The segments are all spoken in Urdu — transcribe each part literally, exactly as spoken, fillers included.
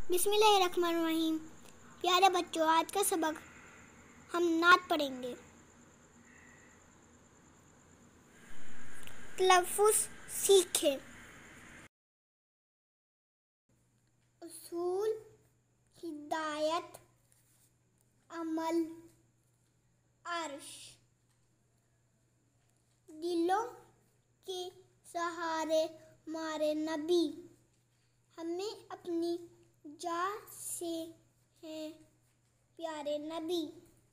بسم اللہ الرحمن الرحیم۔ پیارے بچوں، آج کا سبق ہم نعت پڑھیں گے۔ تلفظ سیکھیں۔ اصول، ہدایت، عمل، عرش۔ دلوں کے سہارے مارے نبی، ہمیں اپنی جان سے ہیں پیارے نبی۔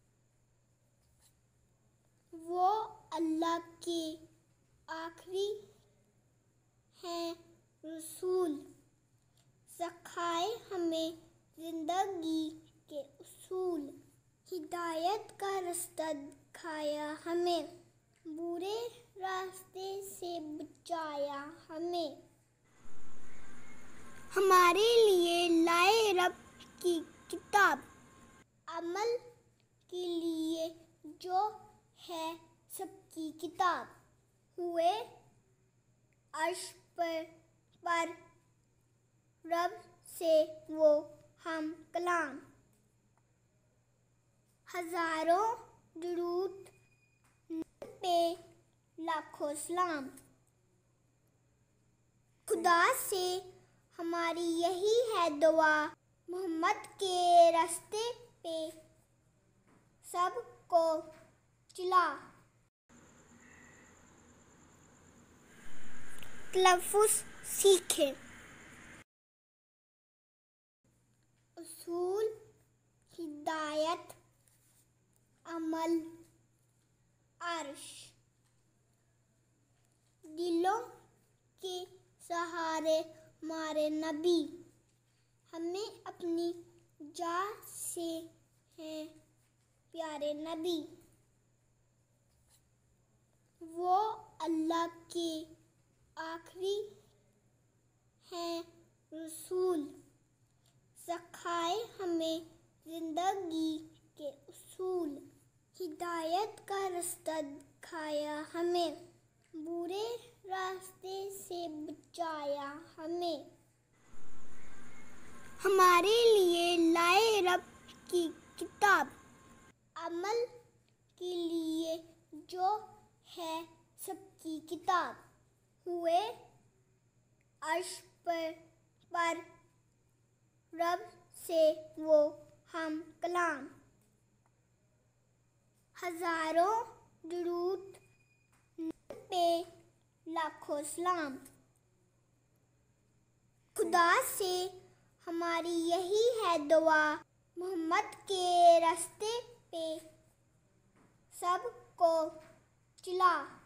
وہ اللہ کے آخری ہیں رسول، سکھائے ہمیں زندگی کے اصول۔ ہدایت کا راستہ دکھایا ہمیں، برے راستے سے بچایا ہمیں۔ ہمارے لیے لائے رب کی کتاب، عمل کے لیے جو ہے سب کی کتاب۔ ہوئے عرش پر رب سے وہ ہم کلام، ہزاروں درود پہ لاکھوں سلام۔ خدا سے ہماری یہی ہے دعا، محمد کے راستے پہ سب کو چلا۔ تلفظ سیکھیں۔ اصول، ہدایت، عمل، عرش۔ دلوں کے سہارے مارے نبی، ہمیں اپنی جان سے ہیں پیارے نبی۔ وہ اللہ کے آخری ہیں رسول، سکھائے ہمیں زندگی کے اصول۔ ہدایت کا راستہ دکھایا ہمیں، برے راستے سے بچایا ہمیں۔ ہمارے لیے لائے رب کی کتاب، عمل کے لیے جو ہے سب کی کتاب۔ ہوئے عرش پر رب سے وہ ہم کلام، ہزاروں درود پہ لاکھوں سلام۔ خدا سے ہماری یہی ہے دعا، محمد کے راستے پہ سب کو چلا۔